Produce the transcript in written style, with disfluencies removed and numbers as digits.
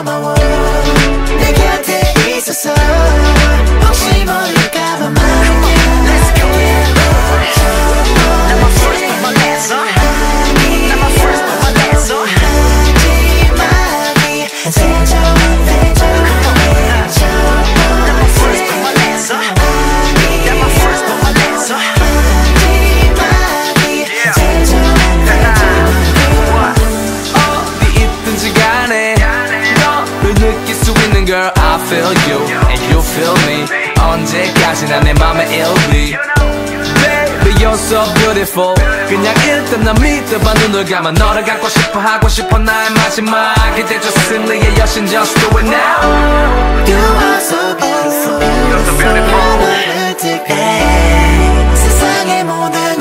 고마워 내 곁에 있어서 혹시 모를까봐 말해 Let's go Never first put my hands up Never first put my hands up 마지막이 제일 좋은 대접 Never first put my hands up Never first put my hands up 마지막이 제일 좋은 대접 어디 있든지 간에 너를 느낄 수 있는 girl I feel you and you feel me 언제까지나 내 맘에 일비 Baby you're so beautiful 그냥 일단 나 믿어봐 눈을 감아 너를 갖고 싶어 하고 싶어 나의 마지막 이제 저 승리의 여신 just do it now You are so beautiful You're so beautiful 너를 특별해 세상의 모든